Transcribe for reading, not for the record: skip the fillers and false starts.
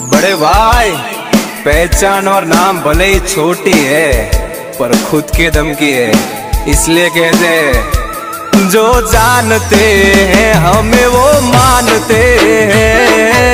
बड़े भाई, पहचान और नाम भले ही छोटी है पर खुद के दम की है, इसलिए कहते हैं जो जानते हैं हमें वो मानते हैं।